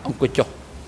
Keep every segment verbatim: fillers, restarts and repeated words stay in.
អង្គុយចុះ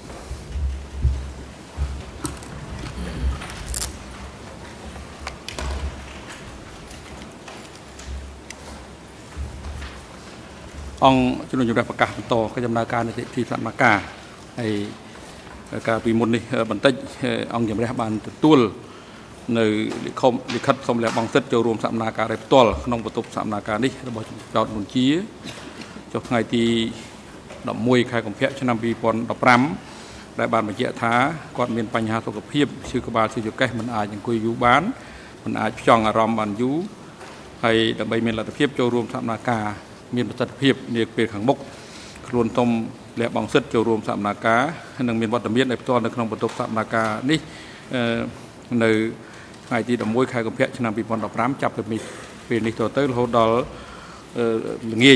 អង្គជំនុំជម្រះប្រកាសបន្តកិច្ចដំណើរការនីតិវិធីសកម្មការហើយការពីមុននេះបន្តិចអង្គជំរះបានទទួលនៅលិខិតលិខិតសុំលះបង់សិទ្ធិចូលរួមសកម្មការដោយផ្ទាល់ក្នុងបន្ទប់សកម្មការនេះរបស់ចោតមុនជាចុះថ្ងៃទីដប់មួយខែកុម្ភៈឆ្នាំពីរពាន់ដប់ប្រាំដែលបានបញ្ជាក់ថាគាត់មានបញ្ហាសុខភាពឈឺក្បាលឈឺចង្កេះមិនអាចអង្គុយយូរបានមិនអាចផ្ចង់អារម្មណ៍បានយូរហើយដើម្បីមានលទ្ធភាពចូលរួមសកម្មការមានប្រសិទ្ធភាពនាពេលខាងមុខខ្លួនទុំលះបង់សិទ្ធិចូលរួមសកម្មការនិងមានវត្តមានដោយផ្ទាល់នៅក្នុងបន្ទប់សកម្មការនេះនៅថ្ងៃទីដប់មួយខែកុម្ភៈឆ្នាំពីរពាន់ដប់ប្រាំចាប់ពីពេលនេះតទៅរហូតដល់ល្ងាច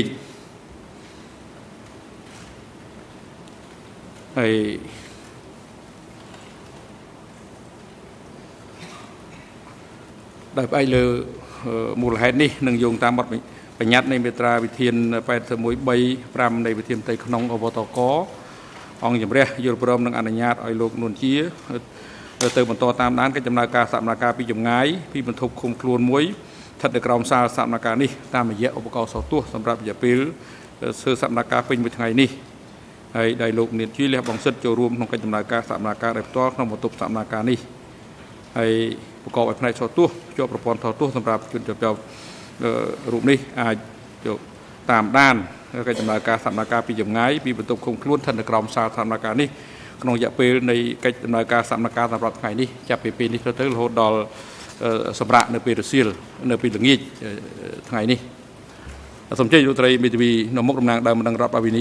ហើយដោយផ្អែកលើមូលហេតុនេះនឹងយោងតាមបទបញ្ញត្តិនៃមាត្រាវិធានแปดสิบเอ็ด ห้าនៃវិធានផ្ទៃក្នុងអវតកអង្គជំរះយល់ព្រមនឹងអនុញ្ញាតឲ្យលោកនួនជាទៅបន្តតាមដានកិច្ចដំណើរការសកម្មការពីចម្ងាយពីបន្ទប់ឃុំខ្លួនមួយស្ថិតនៅក្រោមសាលសកម្មការនេះតាមរយៈឧបករណ៍សោទស្សន៍សម្រាប់រយៈពេលធ្វើសកម្មការពេញមួយថ្ងៃនេះហើយដែលលោកនាយកលះបង់សិទ្ធិចូលរួមក្នុងកិច្ចដំណើរការសកម្មការដោយផ្ទាល់ក្នុងបន្ទប់សកម្មការនេះហើយប្រកបដោយផ្នែកសោទស្សន៍ជាប់ប្រព័ន្ធសោទស្សន៍សម្រាប់ជនជាប់ចោទរូបនេះអាចយកតាមដានកិច្ចដំណើរការសកម្មការពីចម្ងាយពីបន្ទប់ឃុំខ្លួនស្ថិតនៅក្រោមសាលសកម្មការនេះក្នុងរយៈពេលនៃកិច្ចដំណើរការសកម្មការសម្រាប់ថ្ងៃនេះចាប់ពីពេលនេះទៅរហូតដល់សម្រាប់នៅពេលរសៀលនៅពេលល្ងាចថ្ងៃនេះសូមអញ្ជើញលោកត្រីមេធាវីនៅមុខតំណាងដើមបណ្ដឹងរដ្ឋអវិនី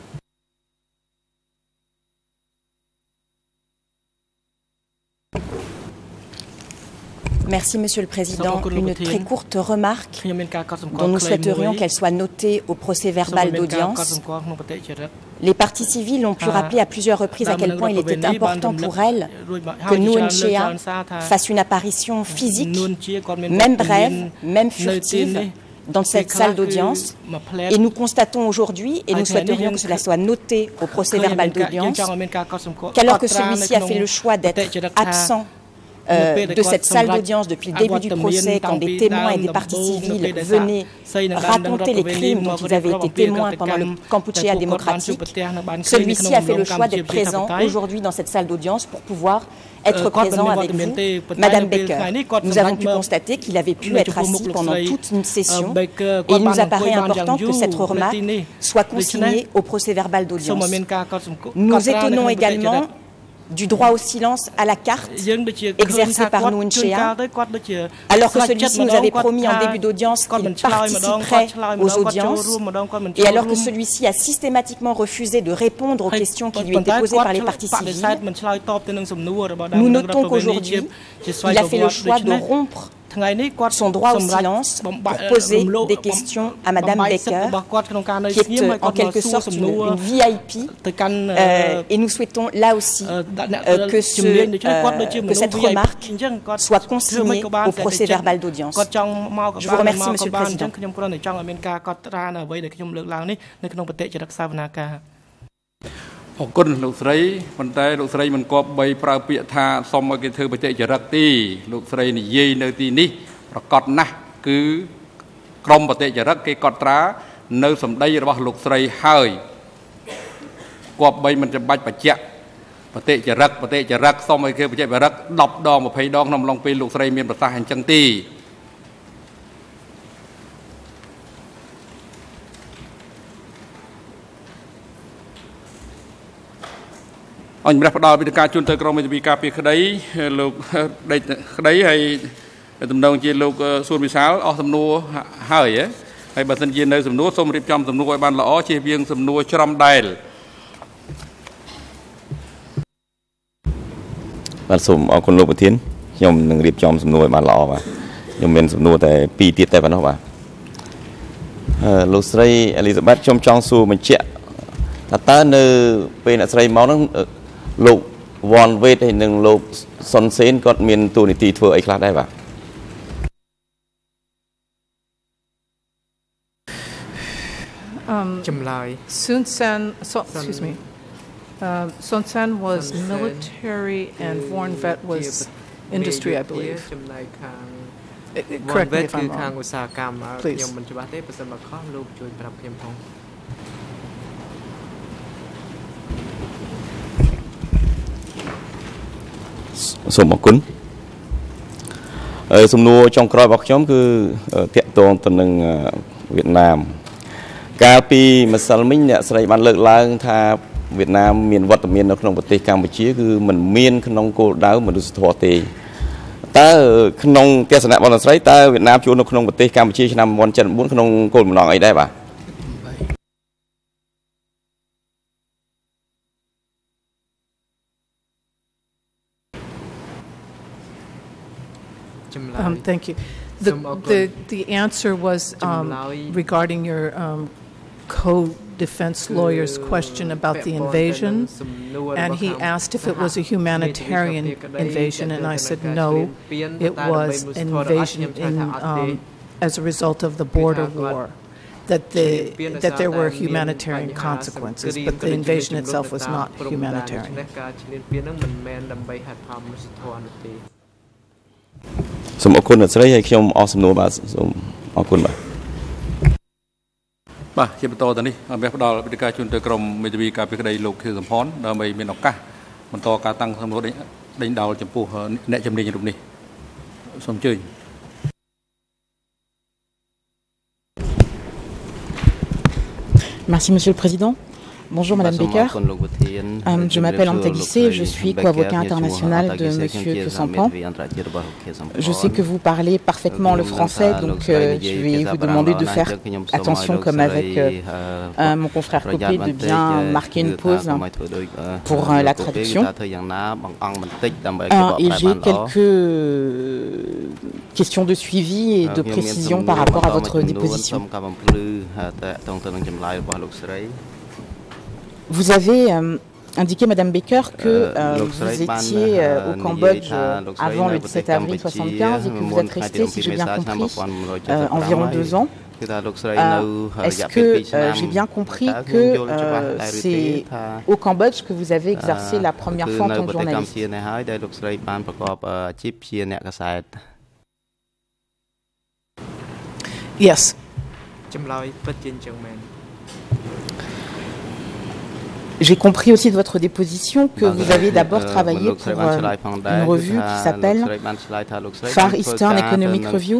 Merci, Monsieur le Président. Une très courte remarque dont nous souhaiterions qu'elle soit notée au procès-verbal d'audience. Les parties civiles ont pu rappeler à plusieurs reprises à quel point il était important pour elles que Nuon Chea fasse une apparition physique, même brève, même furtive, dans cette salle d'audience. Et nous constatons aujourd'hui, et nous souhaiterions que cela soit noté au procès-verbal d'audience, qu'alors que celui-ci a fait le choix d'être absent Euh, de cette salle d'audience depuis le début du procès, quand des témoins et des parties civiles venaient raconter les crimes dont ils avaient été témoins pendant le Kampuchea démocratique, celui-ci a fait le choix d'être présent aujourd'hui dans cette salle d'audience pour pouvoir être présent avec vous, Madame Baker. Nous avons pu constater qu'il avait pu être assis pendant toute une session et il nous apparaît important que cette remarque soit consignée au procès-verbal d'audience. Nous étonnons également du droit au silence à la carte exercé par Nuon Chea, alors que celui-ci nous avait promis en début d'audience qu'il participerait aux audiences, et alors que celui-ci a systématiquement refusé de répondre aux questions qui lui étaient posées par les parties civiles. Nous notons qu'aujourd'hui, il a fait le choix de rompre son droit au silence pour poser des questions à Madame Baker, qui est en quelque sorte une, une V I P, euh, et nous souhaitons là aussi euh, que, ce, euh, que cette remarque soit consignée au procès-verbal d'audience. Je vous remercie, Monsieur le Président. អរគុណលោកស្រីប៉ុន្តែលោកស្រីមិនគប្បីប្រើពាក្យថាសុំឲ្យគេធ្វើបច្ចេកចរិតទេលោកស្រីនិយាយនៅទីនេះប្រកបណាស់គឺក្រមបច្ចេកចរិតគេកត់ត្រានៅសម្ដីរបស់លោកស្រីហើយគប្បីមិនចាំបាច់បញ្ជាក់បច្ចេកចរិតបច្ចេកចរិតសុំឲ្យគេបច្ចេកចរិតដប់ដងម្ភៃដងក្នុងអំឡុងពេលលោកស្រីមានប្រសាសន៍អញ្ចឹងទេ អញ្ញម្រះផ្ដល់វិធានការជូនទៅក្រុមមេធាវីការពារក្តីលោកដេកក្តីហើយតំណងជាលោកសួនវិសាលអស់សំណួរហើយហើយបើសិនជានៅសំណួរសូមរៀបចំសំណួរឲ្យបានល្អជៀសវាងសំណួរច្រំដែលបាទសូមអរគុណលោកប្រធានខ្ញុំនឹងរៀបចំសំណួរឲ្យបានល្អបាទខ្ញុំមានសំណួរតែពីរទៀតតែប៉ុណ្ណោះបាទលោកស្រី Elizabeth ខ្ញុំចង់សួរបញ្ជាក់ថាតើនៅពេលអ្នកស្រីមកហ្នឹងលោក Won Wait ហើយនឹងលោក Son Sen គាត់មានតួនាទីធ្វើអីខ្លះដែរបាទ Um, Sun Sen, so, excuse me. Uh, Son Sen was military and Vorn Vet was industry, I believe. Uh, correct me if I'm wrong. Please. សូមអរគុណសំណួរចុងក្រោយរបស់ខ្ញុំគឺតាក់ទងទៅនឹងវៀតណាមកាលពីម្សិលមិញអ្នកស្រីបានលើកឡើងថាវៀតណាមមានវត្តមាននៅក្នុងប្រទេសកម្ពុជាគឺមិនមានក្នុងគោលដៅមនុស្សធម៌ទេតើក្នុងទស្សនៈរបស់អ្នកស្រីតើវៀតណាមជួលនៅក្នុងប្រទេសកម្ពុជាឆ្នាំnineteen seventy-fourក្នុងគោលបំណងអីដែរបាទ Um, thank you. The, the, the answer was um, regarding your um, co-defense lawyer's question about the invasion, and he asked if it was a humanitarian invasion, and I said no, it was an invasion in, um, as a result of the border war, that, the, that there were humanitarian consequences, but the invasion itself was not humanitarian. សូមអរគុណអ្នកស្រីហើយខ្ញុំអរសំណួរបាទសូមអរគុណបាទបាទជាបន្តទៅនេះអមេផ្ដល់វិធីការជូនទៅក្រុមមេធាវីការពីក្តីលោកខៀវសំផនដើម្បីមានឱកាសបន្តការតាំងសំណួរដេញដោលចំពោះអ្នកជំនាញរូបនេះសូមអញ្ជើញ Merci Monsieur le Président. Bonjour Madame Baker, euh, je m'appelle Anta Guissé, je suis co-avocat international de Monsieur Kesampan. Je sais que vous parlez parfaitement le français, donc euh, je vais vous demander de faire attention, comme avec euh, euh, mon confrère Copé, de bien marquer une pause pour euh, la traduction. Euh, et j'ai quelques questions de suivi et de précision par rapport à votre déposition. Vous avez euh, indiqué, Madame Baker, que euh, vous étiez euh, au Cambodge euh, avant le dix-sept avril soixante-quinze et que vous êtes resté, si j'ai bien compris, euh, environ deux ans. Euh, Est-ce que euh, j'ai bien compris que euh, c'est au Cambodge que vous avez exercé la première fois en tant que journaliste? Yes. J'ai compris aussi de votre déposition que vous avez d'abord travaillé pour euh, une revue qui s'appelle Far Eastern Economic Review.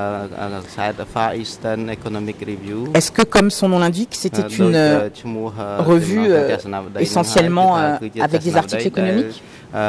Est-ce que, comme son nom l'indique, c'était une euh, revue euh, essentiellement euh, avec des articles économiques?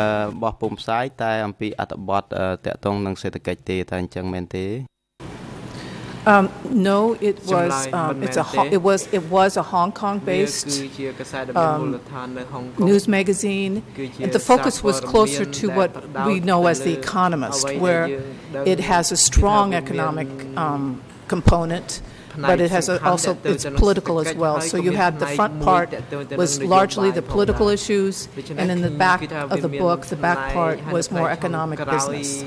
Um, no, it was um, it's a it was it was a Hong Kong-based um, news magazine, and the focus was closer to what we know as The Economist, where it has a strong economic um, component, but it has a, also it's political as well. So you had the front part was largely the political issues, and in the back of the book, the back part was more economic business.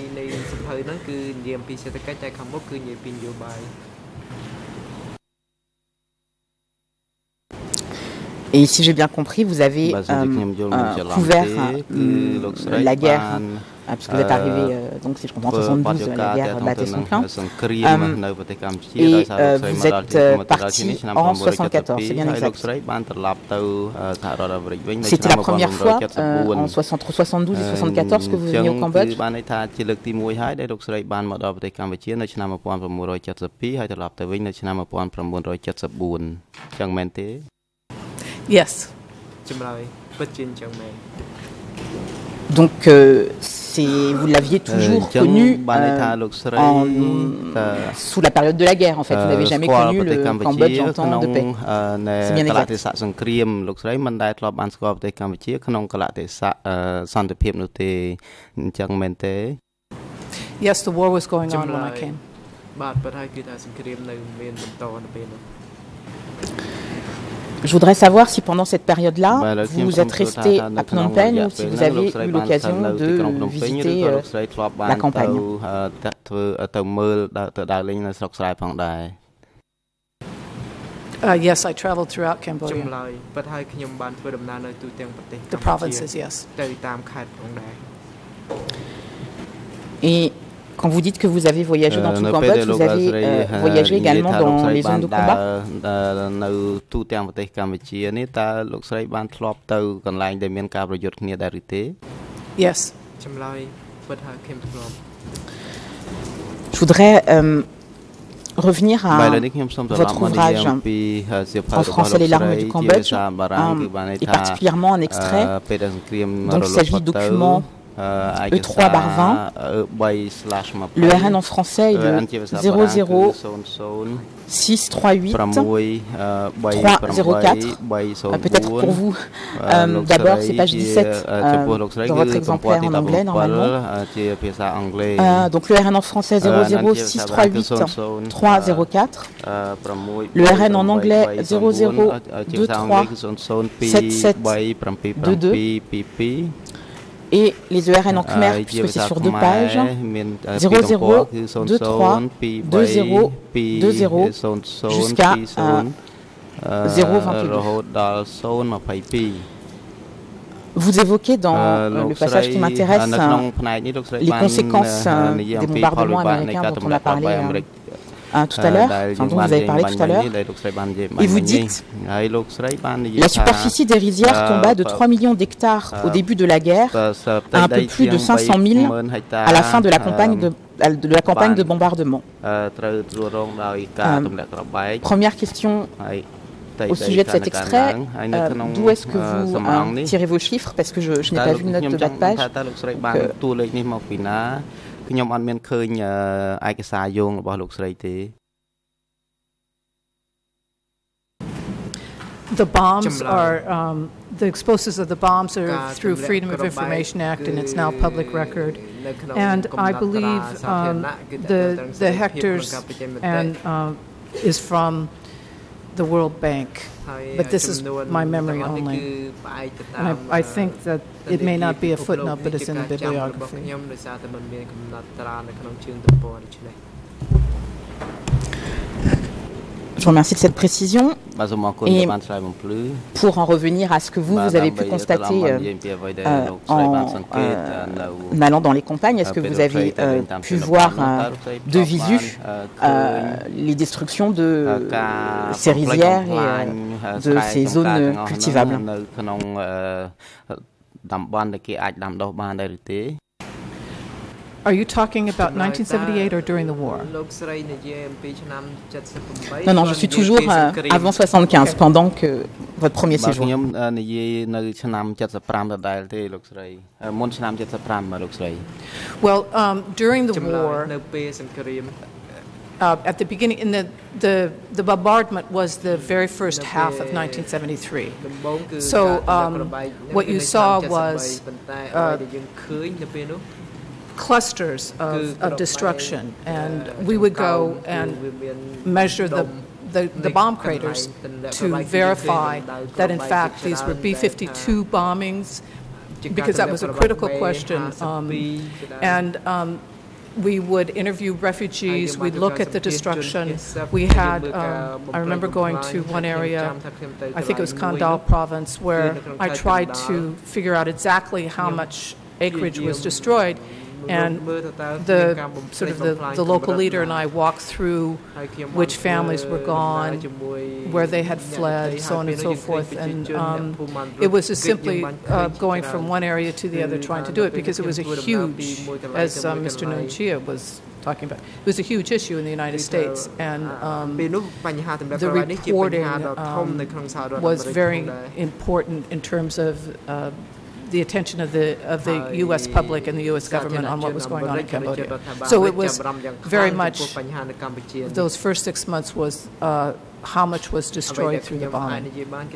Et si j'ai bien compris, vous avez euh, euh, couvert euh, la guerre, euh, puisque vous êtes arrivé, euh, donc si je comprends, en soixante-douze, la guerre battait son plein. Euh, et euh, vous êtes euh, parti en soixante-quatorze, c'est bien exact. C'était la première fois euh, en entre soixante-douze et soixante-quatorze que vous veniez au Cambodge. Yes. Donc, euh, vous l'aviez toujours connu euh, en, sous la période de la guerre, en fait. Vous n'avez jamais connu le Cambodge en temps de paix. C'est bien exact. Yes, the war was going on when I came. Je voudrais savoir si pendant cette période-là, vous êtes resté à Phnom Penh ou si vous avez eu l'occasion de visiter euh, la campagne. Uh, yes, I traveled throughout Cambodia. The provinces, yes. Et quand vous dites que vous avez voyagé dans tout le Cambodge, vous avez euh, voyagé également dans les zones de combat? Yes. Je voudrais euh, revenir à votre ouvrage En français les larmes du Cambodge, euh, et particulièrement un extrait dont il s'agit du document E trois barre vingt. Le R N en français est le zéro zéro six trois huit trois zéro quatre. Euh, Peut-être pour vous, euh, d'abord c'est page dix-sept euh, dans votre exemplaire en anglais normalement. Euh, donc le R N en français zéro zéro six trois huit trois zéro quatre. Le R N en anglais zéro zéro deux trois sept sept deux deux. Et les E R N en khmer, puisque c'est sur deux pages, zéro zéro deux trois deux zéro deux zéro jusqu'à euh, zéro vingt et deux. Vous évoquez dans euh, le passage qui m'intéresse euh, les conséquences euh, des bombardements américains dont on a parlé euh, Hein, tout à l'heure, enfin, dont vous avez parlé tout à l'heure, et vous dites la superficie des rizières tomba de trois millions d'hectares au début de la guerre à un peu plus de cinq cent mille à la fin de la campagne de, de, la campagne de bombardement. Euh, première question au sujet de cet extrait, euh, d'où est-ce que vous euh, tirez vos chiffres, parce que je, je n'ai pas vu de note de bas de page. Donc, euh, ខ្ញុំអត់មានឃើញឯកសារយោងរបស់លោកស្រីទេ The bombs are um, the explosives of the bombs are through Freedom of Information Act, and it's now public record. And I believe um, the the hectares and um, is from the World Bank, but this is my memory only. And I, I think that it may not be a footnote, but it's in the bibliography. Je vous remercie de cette précision. Et pour en revenir à ce que vous, vous avez pu constater euh, euh, en, euh, en allant dans les campagnes, est-ce que vous avez euh, pu voir euh, de visu euh, les destructions de ces rizières et euh, de ces zones cultivables? Are you talking about nineteen seventy-eight or during the war? Non, non, je suis toujours euh, avant soixante-quinze, okay. Pendant que votre premier séjour. Well, um, during the war, uh, at the beginning, in the, the the bombardment was the very first half of nineteen seventy-three. So um, what you saw was uh, clusters of, of destruction, and we would go and measure the, the, the bomb craters to verify that in fact these were B fifty-two bombings, because that was a critical question, um, and um, we would interview refugees, we'd look at the destruction. We had, um, I remember going to one area, I think it was Kandal province, where I tried to figure out exactly how much acreage was destroyed. And the sort of the, the local leader and I walked through which families were gone, where they had fled, so on and so forth. And um, it was just simply uh, going from one area to the other trying to do it, because it was a huge, as uh, Mister Nunchia was talking about, it was a huge issue in the United States. And um, the reporting um, was very important in terms of uh, the attention of the of the U S public and the U S government on what was going on in Cambodia. So it was very much, those first six months was uh, how much was destroyed through the bombing.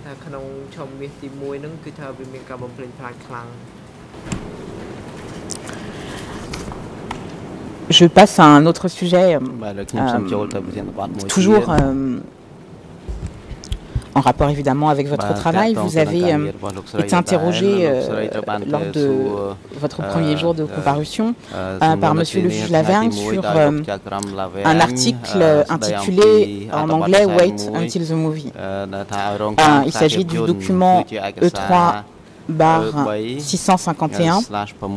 Je passe à un autre sujet, euh, toujours euh, en rapport évidemment avec votre travail. Vous avez euh, été interrogé euh, lors de votre premier jour de comparution euh, par Monsieur le juge Lavergne sur euh, un article intitulé en anglais « Wait until the movie ». Euh, il s'agit du document E trois barre six cent cinquante et un.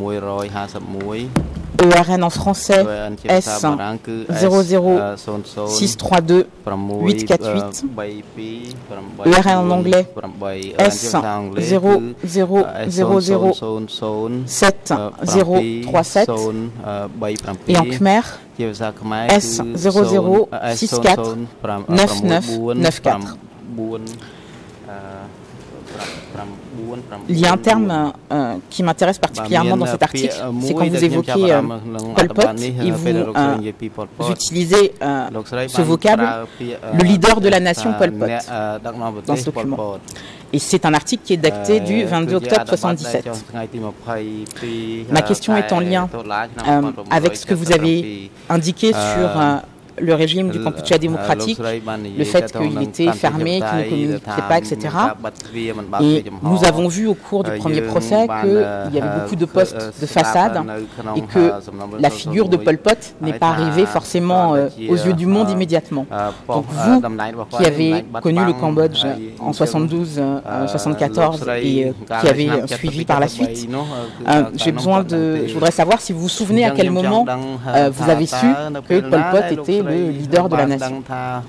E R N en français S zéro zéro six trois deux huit quatre huit, E R N en anglais S zéro zéro zéro zéro sept zéro trois sept et en Khmer S zéro zéro six quatre neuf neuf neuf quatre. Il y a un terme euh, qui m'intéresse particulièrement dans cet article, c'est quand vous évoquez euh, Pol Pot et vous, euh, vous utilisez euh, ce vocable, le leader de la nation Pol Pot, dans ce document. Et c'est un article qui est daté du vingt-deux octobre soixante-dix-sept. Ma question est en lien euh, avec ce que vous avez indiqué sur euh, le régime du Kampuchea démocratique, le fait qu'il était fermé, qu'il ne communiquait pas, et cetera. Et nous avons vu au cours du premier procès qu'il y avait beaucoup de postes de façade et que la figure de Pol Pot n'est pas arrivée forcément euh, aux yeux du monde immédiatement. Donc vous, qui avez connu le Cambodge en soixante-douze, soixante-quatorze et euh, qui avez euh, suivi par la suite, euh, j'ai besoin de, je voudrais savoir si vous vous souvenez à quel moment euh, vous avez su que Pol Pot était le leader de la nation.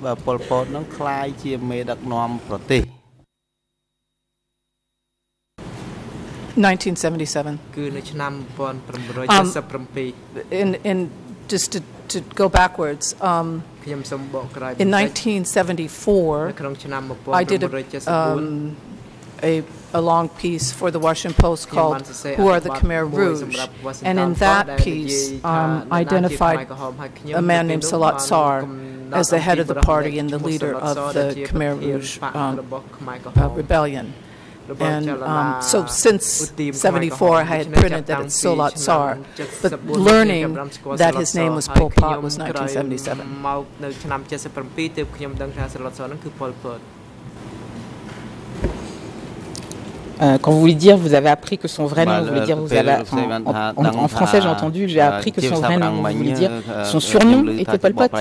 nineteen seventy-seven. Um, in, in just to, to go backwards, um, in nineteen seventy-four, I did a, um, a, a long piece for the Washington Post called Who Are the Khmer Rouge? And in that piece, um, identified a man named Salat Sar as the head of the party and the leader of the Khmer Rouge um, uh, rebellion. And um, so since seventy-four, I had printed that it's Salat Sar, but learning that his name was Pol Pot was nineteen seventy-seven. Euh, quand vous voulez dire, vous avez appris que son vrai nom, vous voulez dire, vous avez, enfin, en, en, en français j'ai entendu, j'ai appris que son vrai nom, vous voulez dire, son surnom était Pol Pot.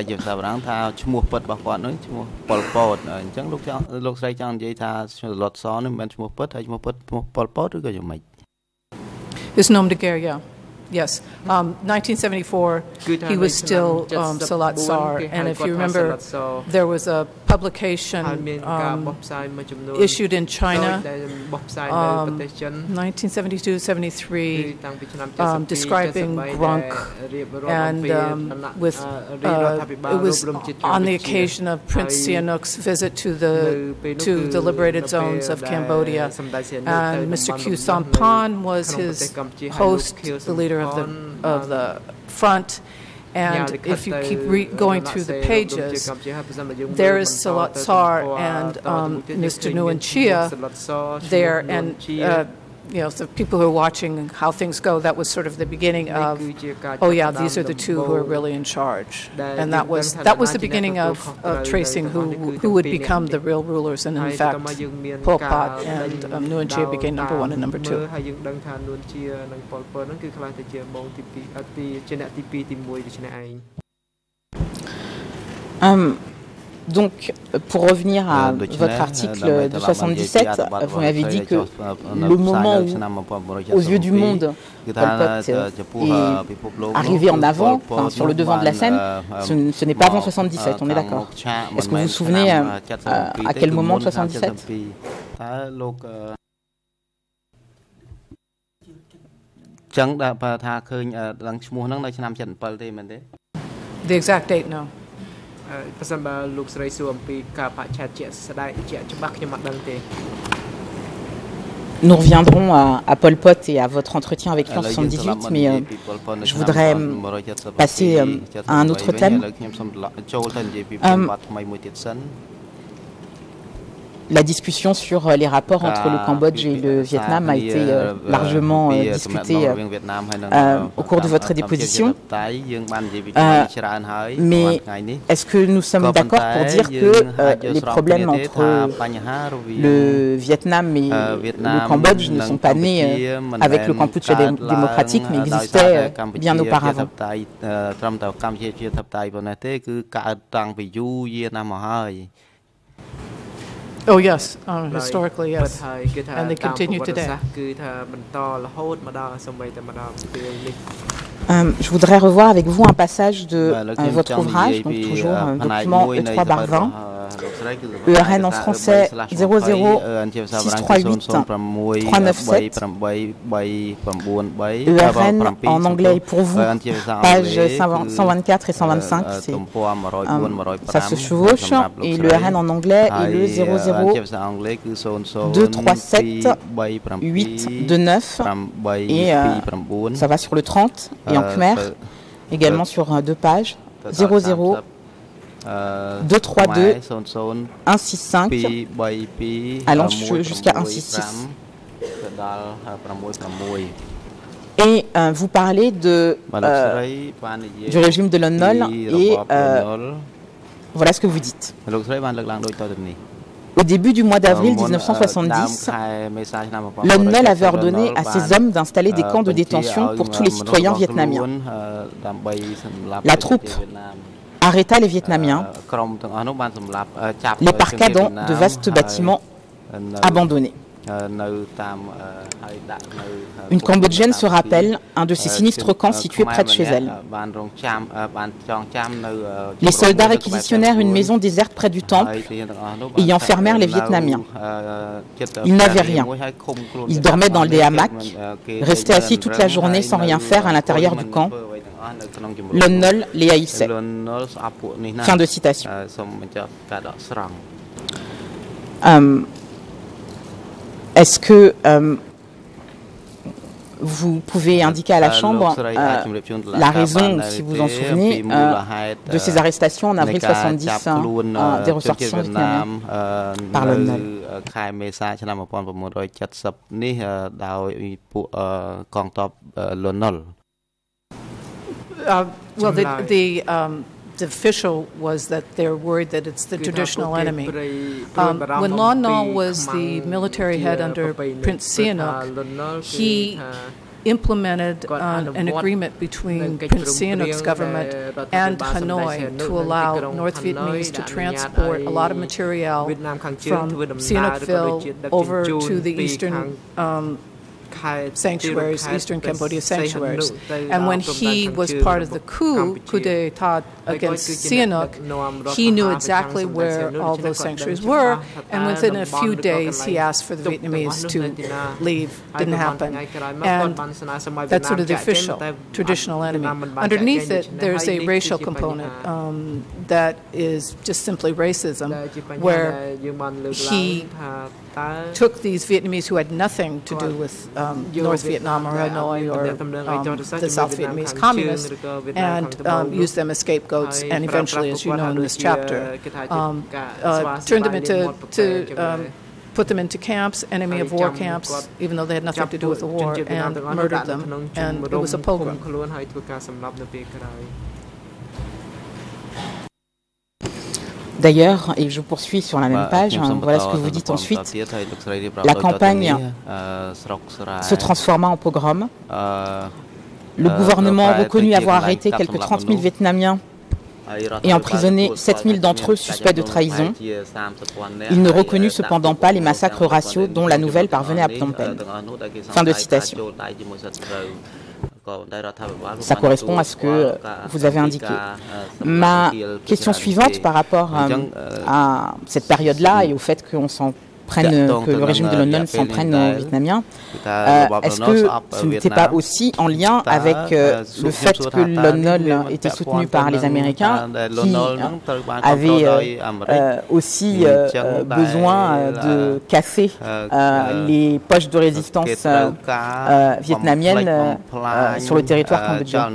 His nom de guerre, yeah. Yes, um, nineteen seventy-four, he was still um, Salat Sar, and if you remember, there was a publication um, issued in China, um, nineteen seventy-two seventy-three, um, describing Grunk, and um, with uh, it was on the occasion of Prince Sihanouk's visit to the to the liberated zones of Cambodia, and Mister Khieu Samphan was his host, the leader of the of the front. And if you keep re going through the pages, there is Salat Sar and um, Mister Nguyen Chia there, and uh, you know, the people who are watching how things go, that was sort of the beginning of, oh yeah, these are the two who are really in charge, and that was that was the beginning of, of tracing who who would become the real rulers, and in fact, Pol Pot and um, Nguyen Chia became number one and number two. Um, Donc, pour revenir à votre article de soixante-dix-sept, vous m'avez dit que le moment où, aux yeux du monde, Pol Pot est arrivé en avant, enfin, sur le devant de la scène, ce, ce n'est pas avant soixante-dix-sept, on est d'accord. Est-ce que vous vous souvenez euh, à quel moment de soixante-dix-sept? The exact date, no. Nous reviendrons à, à Pol Pot et à votre entretien avec lui en soixante-dix-huit, mais euh, je voudrais euh, passer euh, à un autre thème. Euh, La discussion sur les rapports entre le Cambodge et le Vietnam a été euh, largement euh, discutée euh, euh, au cours de votre déposition. Euh, mais est-ce que nous sommes d'accord pour dire que euh, les problèmes entre le Vietnam et le Cambodge ne sont pas nés euh, avec le Kampuchea dé démocratique, mais existaient euh, bien auparavant? Oh yes, uh, historically yes, and they continue today. Euh, je voudrais revoir avec vous un passage de euh, votre ouvrage, donc toujours euh, document E trois barre vingt, E R N en français zéro zéro six trois huit trois neuf sept, E R N en anglais pour vous, pages cent vingt-quatre et cent vingt-cinq, euh, ça se chevauche, et le R N en anglais est le zéro zéro deux trois sept huit deux neuf, et euh, ça va sur le trente, et en khmer, également sur euh, deux pages, zéro zéro deux trois deux un six cinq allant jusqu'à un six six. Et euh, vous parlez de, euh, du régime de Lon Nol et euh, voilà ce que vous dites. Au début du mois d'avril mille neuf cent soixante-dix, Lon Nol avait ordonné à ses hommes d'installer des camps de détention pour tous les citoyens vietnamiens. La troupe arrêta les Vietnamiens, les parqua dans de vastes bâtiments abandonnés. Une Cambodgienne se rappelle un de ces sinistres camps situés près de chez elle. Les soldats réquisitionnèrent une maison déserte près du temple et y enfermèrent les Vietnamiens. Ils n'avaient rien. Ils dormaient dans des hamacs, restaient assis toute la journée sans rien faire à l'intérieur du camp. Lon Nol les haïssait. Fin de citation. Euh, Est-ce que euh, vous pouvez indiquer à la Chambre euh, la raison, si vous en souvenez, euh, de ces arrestations en avril soixante-dix euh, des ressortissants vietnamiens par Lon Nol? Uh, well, the, the, um, the official was that they're worried that it's the traditional enemy. Um, when Lon Nol was the military head under Prince Sihanouk, he implemented uh, an agreement between Prince Sihanouk's government and Hanoi to allow North Vietnamese to transport a lot of material from Sihanoukville over to the eastern um, sanctuaries, Eastern Cambodia sanctuaries. And when he was part of the coup, coup d'etat against Sihanouk, he knew exactly where all those sanctuaries were, and within a few days he asked for the Vietnamese to leave. Didn't happen. And that's sort of the official, traditional enemy. Underneath it, there's a racial component um, that is just simply racism, where he took these Vietnamese who had nothing to do with um, North Vietnam or Hanoi or um, the South Vietnamese communists and um, used them as scapegoats, and eventually, as you know in this chapter, um, uh, turned them into, to, um, put them into camps, enemy of war camps, even though they had nothing to do with the war, and murdered them, and it was a pogrom. D'ailleurs, et je poursuis sur la même page, hein, voilà ce que vous dites ensuite, la campagne se transforma en pogrom. Le gouvernement reconnut avoir arrêté quelques trente mille Vietnamiens et emprisonné sept mille d'entre eux suspects de trahison. Il ne reconnut cependant pas les massacres raciaux dont la nouvelle parvenait à Phnom Penh. Fin de citation. Ça correspond à ce que vous avez indiqué. Ma question suivante par rapport à cette période-là et au fait qu'on s'en prenne, que le régime de Lon Nol s'en prenne aux Vietnamiens, euh, est-ce que ce n'était pas aussi en lien avec euh, le fait que Lon Nol était soutenu par les Américains, qui avaient euh, euh, aussi euh, euh, besoin euh, de casser euh, les poches de résistance euh, euh, vietnamiennes euh, sur le territoire cambodgien?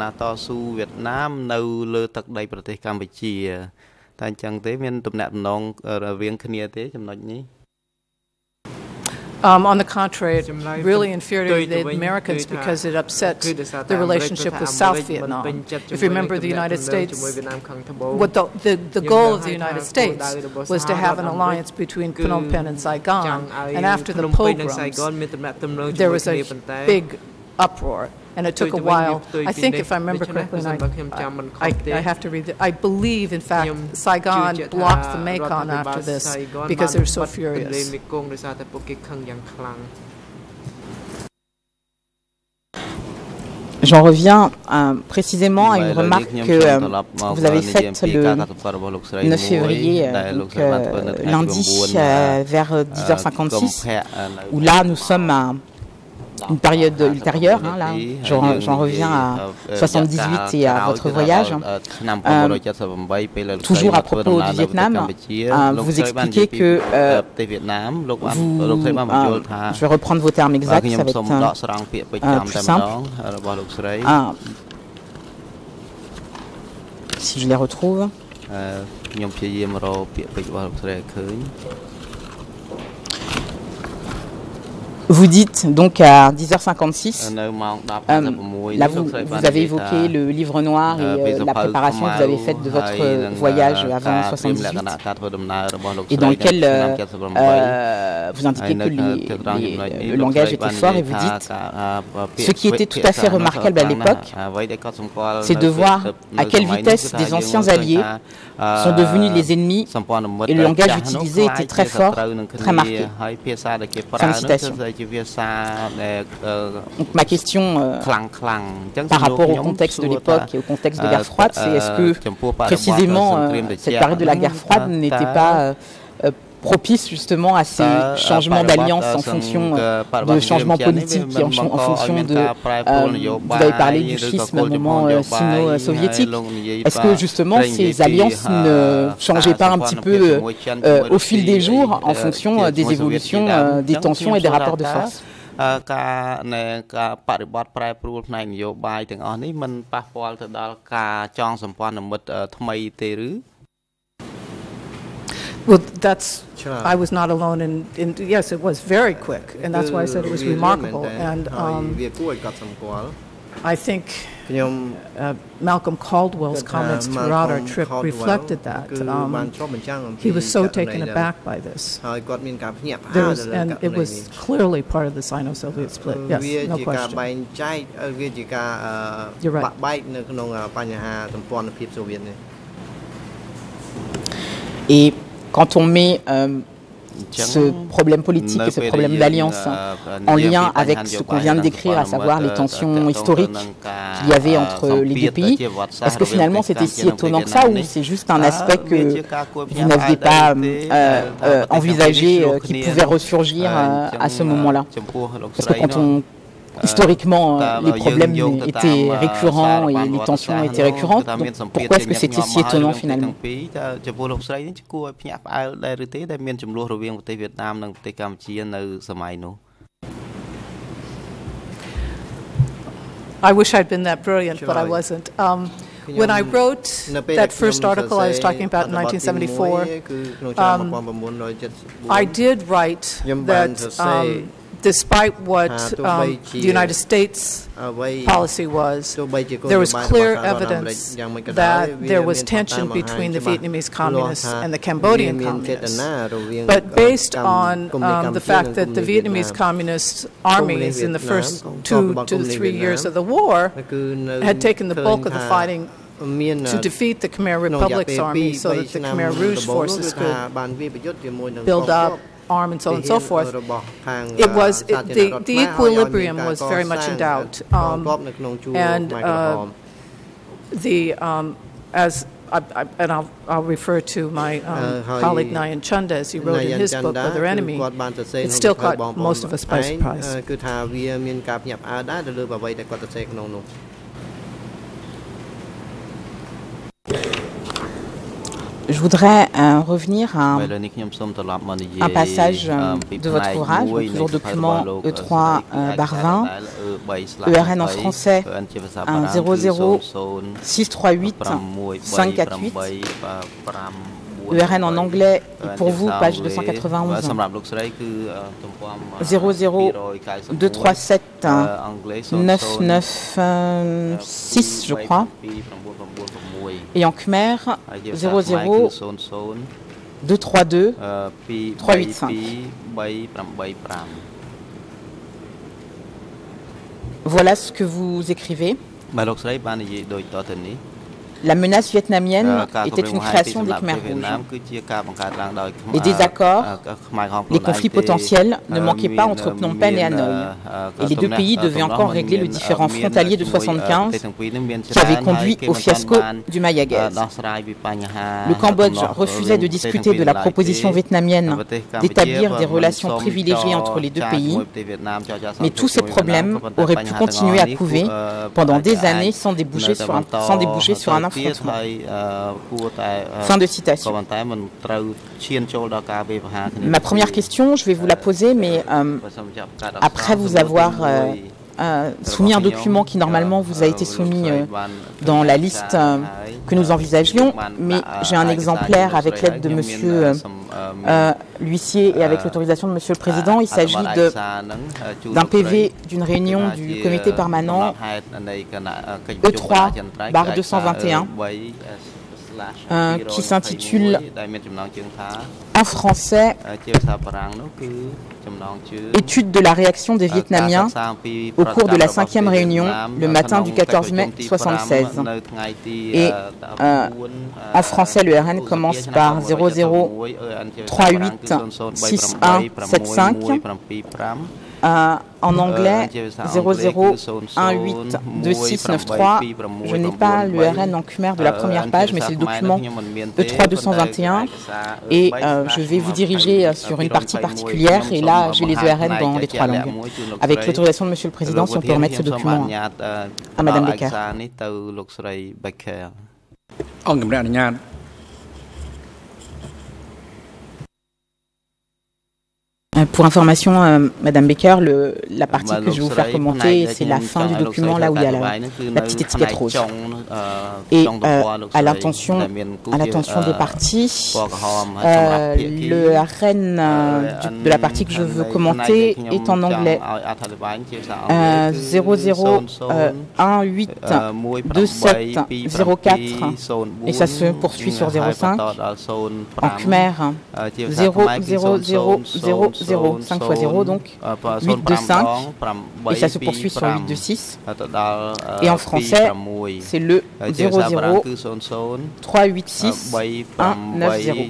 Um, on the contrary, it really infuriated the Americans because it upset the relationship with South Vietnam. If you remember, the United States, what the, the, the goal of the United States was to have an alliance between Phnom Penh and Saigon, and after the pogroms, there was a big uproar. And it took a while. I think, if I remember correctly, and I, I, I have to read it, I believe, in fact, Saigon blocked the Mekong after this because they were so furious. J'en reviens euh, précisément à une remarque que euh, vous avez faite le neuf février, euh, donc, euh, lundi, euh, vers dix heures cinquante-six, où là, nous sommes à une période ultérieure, hein, là, j'en reviens à soixante-dix-huit et à votre voyage. Euh, toujours à propos du Vietnam, euh, vous expliquez que euh, vous, euh, je vais reprendre vos termes exacts, ça va être euh, plus simple. Ah, si je les retrouve. Vous dites donc à dix heures cinquante-six, euh, là vous, vous avez évoqué le livre noir et euh, la préparation que vous avez faite de votre voyage avant soixante-dix-huit, et dans lequel euh, euh, vous indiquez que les, les, le langage était fort, et vous dites ce qui était tout à fait remarquable à l'époque, c'est de voir à quelle vitesse des anciens alliés sont devenus les ennemis, et le langage utilisé était très fort, très marqué. Fin de citation. Donc ma question euh, par rapport au contexte de l'époque et au contexte de guerre froide, c'est est-ce que précisément euh, cette période de la guerre froide n'était pas euh, euh, propice justement à ces changements d'alliance en fonction euh, de changements politiques et en, en fonction de... Euh, vous avez parlé du schisme au moment euh, sino-soviétique. Est-ce que justement ces alliances ne changeaient pas un petit peu euh, au fil des jours en fonction euh, des évolutions, euh, des tensions et des rapports de force? Well, that's, I was not alone in, in, yes, it was very quick, and that's why I said it was remarkable. And um, I think uh, Malcolm Caldwell's comments throughout our trip reflected that. Um, he was so taken aback by this. There was, and it was clearly part of the Sino-Soviet split, yes, no question. You're right. Et quand on met euh, ce problème politique et ce problème d'alliance en lien avec ce qu'on vient de décrire, à savoir les tensions historiques qu'il y avait entre les deux pays, est-ce que finalement c'était si étonnant que ça, ou c'est juste un aspect que vous n'aviez pas euh, euh, envisagé, euh, qui pouvait ressurgir euh, à ce moment-là? Parce que quand on historiquement, euh, les problèmes étaient récurrents et les tensions étaient récurrentes. Donc, pourquoi est-ce que c'était si étonnant finalement? I wish I'd been that brilliant, but I wasn't. Um, when I wrote that first article I was talking about in nineteen seventy-four, um, I did write that um, despite what um, the United States policy was, there was clear evidence that there was tension between the Vietnamese communists and the Cambodian communists. But based on um, the fact that the Vietnamese communist armies in the first two to three years of the war had taken the bulk of the fighting to defeat the Khmer Republic's army so that the Khmer Rouge forces could build up, arm, and so on and so forth, it was, it, the, the equilibrium was very much in doubt. Um, and uh, the, um, as I, I, and I'll, I'll refer to my um, colleague Nyan Chunda, as he wrote in his book, Other Enemy, it still caught most of us by surprise. Je voudrais euh, revenir à un, un passage euh, de votre ouvrage, toujours document E trois barre vingt, E R N en français zéro zéro six trois huit cinq quatre huit. E R N en anglais, et pour vous, page deux cent quatre-vingt-onze. zéro zéro deux trois sept neuf neuf six, je crois. Et en Khmer, zéro zéro deux trois deux trois huit cinq. Voilà ce que vous écrivez. La menace vietnamienne était une création des Khmers rouges. Les désaccords, les conflits potentiels ne manquaient pas entre Phnom Penh et Hanoï. Et les deux pays devaient encore régler le différend frontalier de soixante-quinze qui avait conduit au fiasco du Mayagez. Le Cambodge refusait de discuter de la proposition vietnamienne d'établir des relations privilégiées entre les deux pays, mais tous ces problèmes auraient pu continuer à couver pendant des années sans déboucher sur un, sans déboucher sur un affrontement. Fin de citation. Ma première question, je vais vous la poser, mais euh, après vous avoir euh, euh, soumis un document qui normalement vous a été soumis euh, dans la liste euh, que nous envisagions, mais j'ai un exemplaire avec l'aide de monsieur euh, euh, l'huissier et avec l'autorisation de monsieur le Président. Il s'agit d'un P V d'une réunion du comité permanent E trois barre deux cent vingt et un euh, qui s'intitule en français Étude de la réaction des Vietnamiens au cours de la cinquième réunion le matin du quatorze mai soixante-seize. Et euh, en français, le R N commence par zéro zéro trois huit six un sept cinq. Euh, en anglais, zéro zéro un huit deux six neuf trois. Je n'ai pas le R N en Khmer de la première page, mais c'est le document E trois deux cent vingt et un. Et euh, je vais vous diriger sur une partie particulière. Et là, j'ai les E R N dans les trois langues. Avec l'autorisation de monsieur le Président, si on peut remettre ce document à madame Becker. Pour information, euh, madame Becker, le, la partie que je vais vous faire commenter, c'est la fin du document, là où il y a la, la petite étiquette rose. Et euh, à l'intention à l'attention des parties, euh, le R N euh, du, de la partie que je veux commenter est en anglais. Euh, zéro zéro un huit deux sept zéro quatre, et ça se poursuit sur zéro cinq. En Khmer, zéro zéro zéro zéro zéro, cinq fois zéro, donc huit deux cinq, et ça se poursuit sur huit deux six. Et en français, c'est le zéro zéro trois huit six un neuf zéro.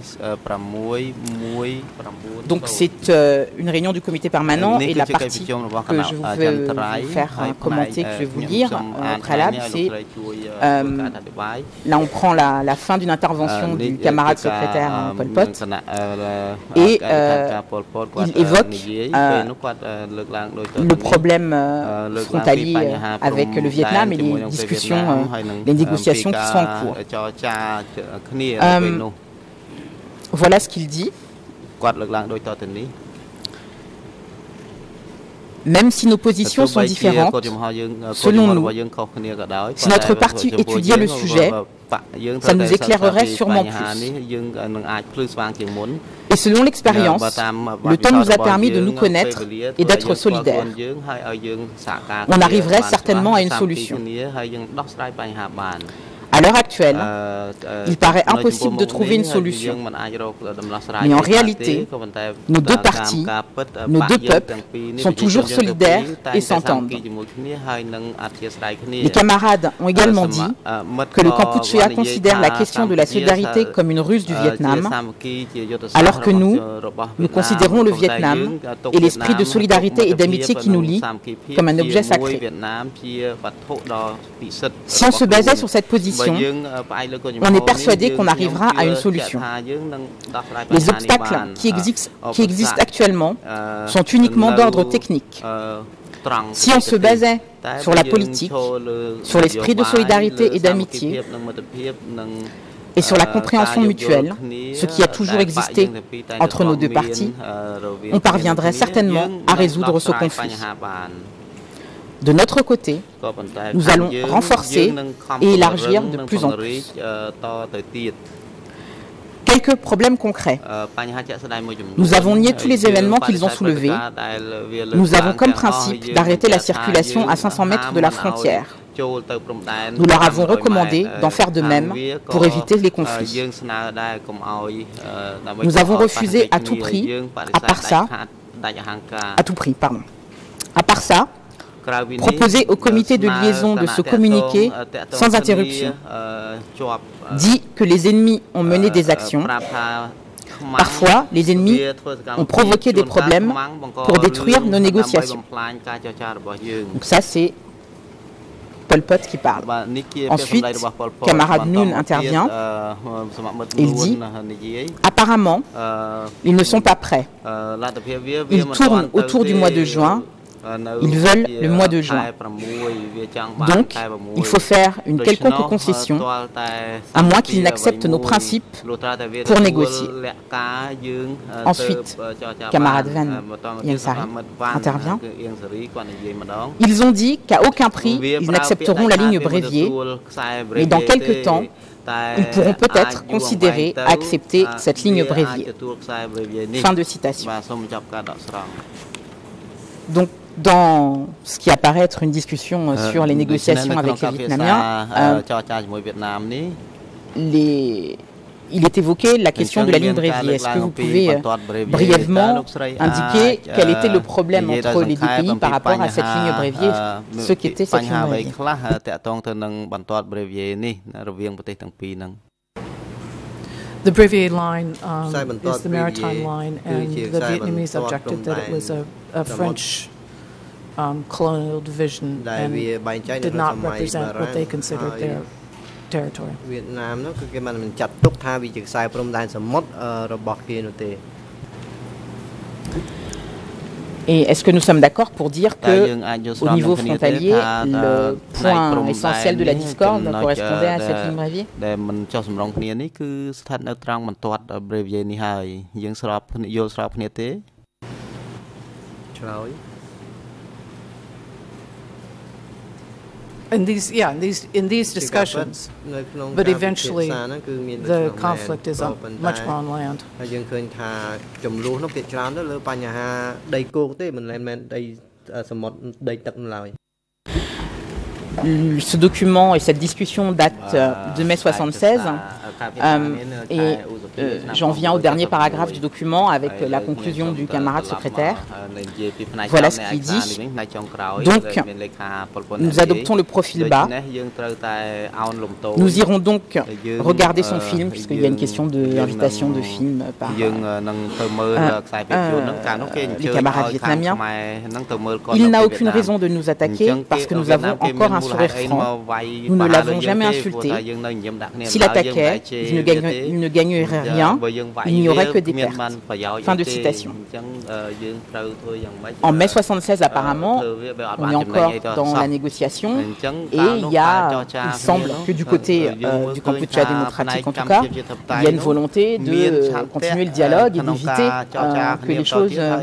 Donc c'est euh, une réunion du comité permanent, et la partie que je veux vous faire euh, commenter, que je vais vous lire euh, au préalable, c'est euh, là on prend la, la fin d'une intervention du camarade secrétaire euh, Pol Pot, et euh, il évoque euh, le problème euh, frontalier euh, avec le Vietnam et les discussions, euh, les négociations qui sont en cours. Euh, voilà ce qu'il dit. Même si nos positions sont différentes, selon nous, si notre parti étudiait le sujet, ça nous éclairerait sûrement plus. Et selon l'expérience, le temps nous a permis de nous connaître et d'être solidaires. On arriverait certainement à une solution. À l'heure actuelle, il paraît impossible de trouver une solution. Mais en réalité, nos deux partis, nos deux peuples sont toujours solidaires et s'entendent. Les camarades ont également dit que le Kampuchea considère la question de la solidarité comme une ruse du Vietnam, alors que nous, nous considérons le Vietnam et l'esprit de solidarité et d'amitié qui nous lie comme un objet sacré. Si on se basait sur cette position, on est persuadé qu'on arrivera à une solution. Les obstacles qui existent, qui existent actuellement sont uniquement d'ordre technique. Si on se basait sur la politique, sur l'esprit de solidarité et d'amitié, et sur la compréhension mutuelle, ce qui a toujours existé entre nos deux partis, on parviendrait certainement à résoudre ce conflit. De notre côté, nous allons renforcer et élargir de plus en plus. Quelques quelques problèmes concrets. Nous avons nié tous les événements qu'ils ont soulevés. Nous avons comme principe d'arrêter la circulation à cinq cents mètres de la frontière. Nous leur avons recommandé d'en faire de même pour éviter les conflits. Nous avons refusé à tout prix, à part ça, à tout prix, pardon. À part ça, proposer au comité de liaison de se communiquer sans interruption, dit que les ennemis ont mené des actions. Parfois, les ennemis ont provoqué des problèmes pour détruire nos négociations. Donc ça, c'est Pol Pot qui parle. Ensuite, camarade Noon intervient. Il dit « Apparemment, ils ne sont pas prêts. Ils tournent autour du mois de juin. Ils veulent le mois de juin. Donc, il faut faire une quelconque concession, à moins qu'ils n'acceptent nos principes pour négocier. » Ensuite, camarade Van Yansari intervient. Ils ont dit qu'à aucun prix, ils n'accepteront la ligne Brévier, mais dans quelques temps, ils pourront peut-être considérer à accepter cette ligne Brévier. Fin de citation. Donc, dans ce qui apparaît être une discussion sur les négociations avec les Vietnamiens, euh, les... il est évoqué la question de la ligne Brévier. Est-ce que vous pouvez euh, brièvement indiquer quel était le problème entre les deux pays par rapport à cette ligne Brévier, ce qu'était cette ligne Brévier? The Brévier line um, is the maritime line, and the Vietnamese objected that it was a, a French um, colonial division and did not represent what they considered their territory. Et est-ce que nous sommes d'accord pour dire qu'au niveau frontalier, le point essentiel de la discorde correspondait à cette ligne Brévier? In these, yeah, in these, in these discussions, but eventually the conflict is up much more on land. Ce document et cette discussion datent de mai soixante-seize euh, et euh, j'en viens au dernier paragraphe du document avec la conclusion du camarade secrétaire. Voilà ce qu'il dit. Donc, nous adoptons le profil bas. Nous irons donc regarder son film, puisqu'il y a une question d'invitation de, de film par euh, euh, les camarades vietnamiens. Il n'a aucune raison de nous attaquer parce que nous avons encore un sourire franc. Nous ne l'avons jamais insulté. S'il attaquait, il ne, gagne, il ne gagnerait rien. Il n'y aurait que des pertes. Fin de citation. En mai soixante-seize, apparemment, on est encore dans la négociation et il y a, il semble que du côté euh, du Kampuchea démocratique, en tout cas, il y a une volonté de euh, continuer le dialogue et d'éviter euh, que les choses, euh,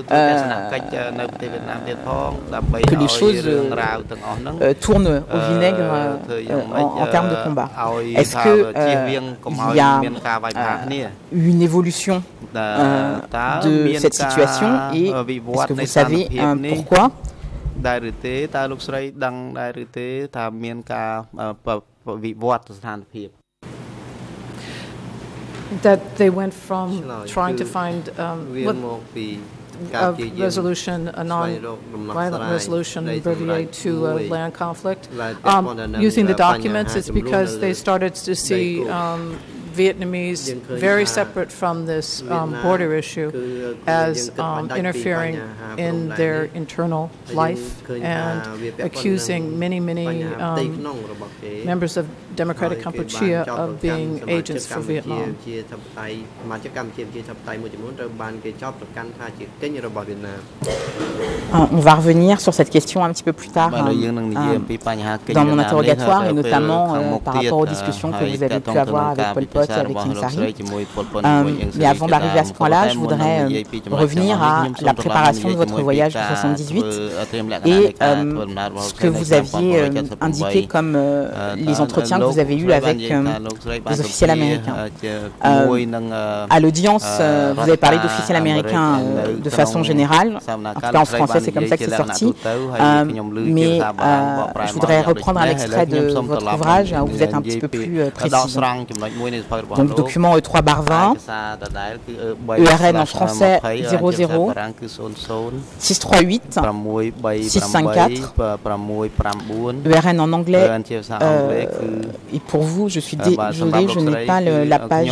que les choses euh, tournent au vinaigre euh, en, en termes de combat. Est-ce que euh, il y a euh, une évolution euh, de cette situation et est-ce que vous savez euh, pourquoi? That they went from trying to find um, what, a resolution, a non-violent resolution in Brévier to a land conflict. Um, using the documents, it's because they started to see um, Vietnamese very separate from this um, border issue as um, interfering in their internal life and accusing many, many um, members of Democratic Kampuchea of being agents for Vietnam. On va revenir sur cette question un petit peu plus tard hein, dans mon interrogatoire et notamment euh, par rapport aux discussions que vous avez pu avoir avec Pol Pot Pot et avec Ieng Sary. Euh, mais avant d'arriver à ce point-là, je voudrais euh, revenir à la préparation de votre voyage de soixante-dix-huit et euh, ce que vous aviez euh, indiqué comme euh, les entretiens que vous avez eus avec euh, les officiels américains. Euh, à l'audience, euh, vous avez parlé d'officiels américains euh, de façon générale. En tout cas, en français, c'est comme ça que c'est sorti. Euh, mais euh, je voudrais reprendre un extrait de votre ouvrage où vous êtes un petit peu plus euh, précis. Donc, document E trois barre vingt, E R N en français zéro zéro, six cent trente-huit, six cent cinquante-quatre, E R N en anglais, euh, et pour vous, je suis désolée, je n'ai pas le, la page,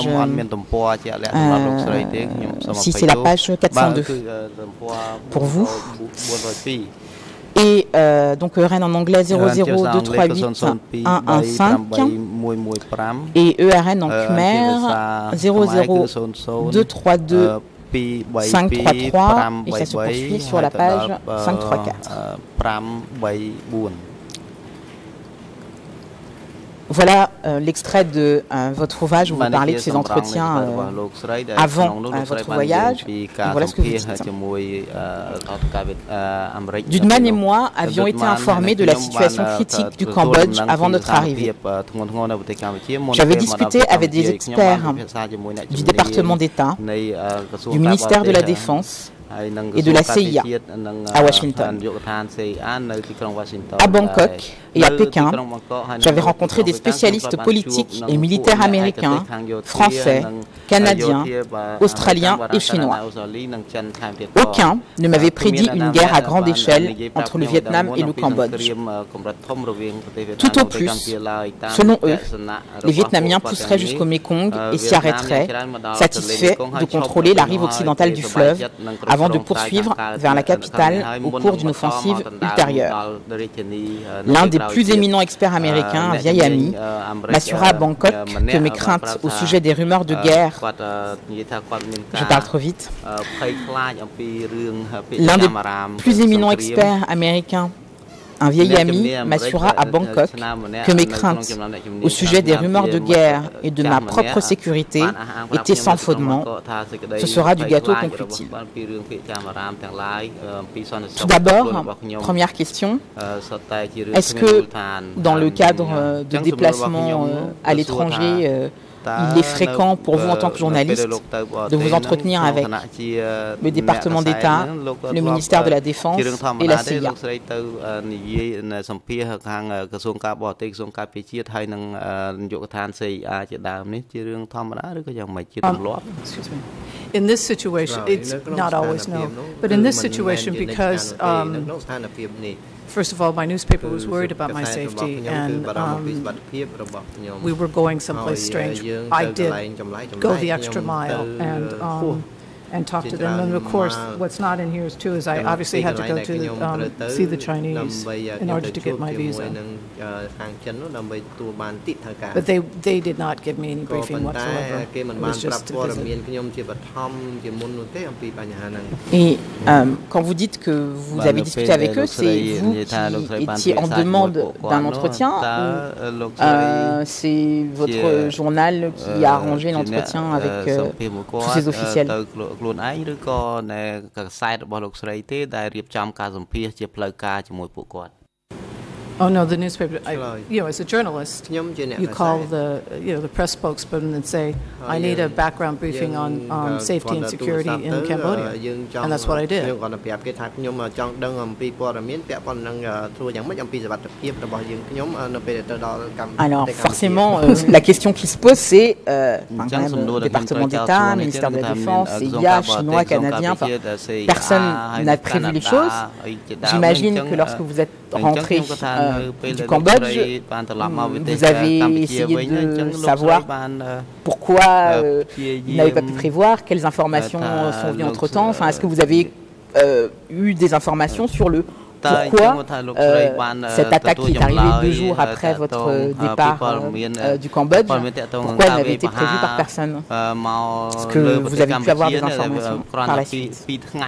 euh, si c'est la page quatre cent deux, pour vous. Et euh, donc E R N en anglais zéro zéro deux trois huit un un cinq et E R N en khmer zéro zéro deux trois deux cinq trois trois et ça se poursuit sur la page cinq trois quatre. Voilà euh, l'extrait de euh, votre ouvrage où vous parlez de ces entretiens euh, avant euh, votre voyage. Et voilà ce que vous dites. Dudman et moi avions été informés de la situation critique du Cambodge avant notre arrivée. J'avais discuté avec des experts du département d'État, du ministère de la Défense et de la C I A à Washington. À Bangkok et à Pékin, j'avais rencontré des spécialistes politiques et militaires américains, français, canadiens, australiens et chinois. Aucun ne m'avait prédit une guerre à grande échelle entre le Vietnam et le Cambodge. Tout au plus, selon eux, les Vietnamiens pousseraient jusqu'au Mekong et s'y arrêteraient, satisfaits de contrôler la rive occidentale du fleuve avant de poursuivre vers la capitale au cours d'une offensive ultérieure. L'un des plus éminents experts américains, un vieil ami, m'assura à Bangkok que mes craintes au sujet des rumeurs de guerre, je parle trop vite, l'un des plus éminents experts américains, un vieil ami, m'assura à Bangkok que mes craintes au sujet des rumeurs de guerre et de ma propre sécurité étaient sans fondement. Ce sera du gâteau, conclut-il. Tout d'abord, première question, est-ce que dans le cadre de déplacements à l'étranger, il est fréquent pour vous en tant que journaliste de vous entretenir avec le département d'État, le ministère de la Défense et la C I A? Um, excuse me. In this situation, it's not always no, but in this situation because um, first of all, my newspaper was worried about my safety, and um, we were going someplace strange. I did go the extra mile and um, and talk to them. And of course, what's not in here is too is I obviously had to go to um, see the Chinese in order to get my visa. But they they did not give me any briefing whatsoever. It was just to visit. Et euh, quand vous dites que vous avez discuté avec eux, c'est vous qui étiez en demande d'un entretien ou euh, c'est votre journal qui a arrangé l'entretien avec euh, tous ces officiels? Oh no, the newspaper. I, you know, as a journalist, you call the you know the press spokesman and say, "I need a background briefing on um, safety and security in Cambodia," and that's what I did. Alors forcément, euh, la question qui se pose, c'est euh, enfin, le département d'État, ministère de la Défense, C I A, chinois, canadiens. Enfin, personne n'a prévu les choses. J'imagine que lorsque vous êtes rentré euh, du Cambodge, vous avez essayé de savoir pourquoi euh, vous n'avez pas pu prévoir, quelles informations sont venues entre-temps. Enfin, est-ce que vous avez euh, eu des informations sur le pourquoi euh, cette attaque qui est arrivée deux jours après votre départ euh, du Cambodge, pourquoi elle n'avait été prévue par personne? Est-ce que vous avez pu avoir des informations par la suite?